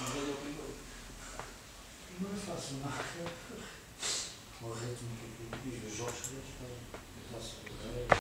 ganhou o primeiro. Não é fácil, não. O ritmo dos jogos que eles têm.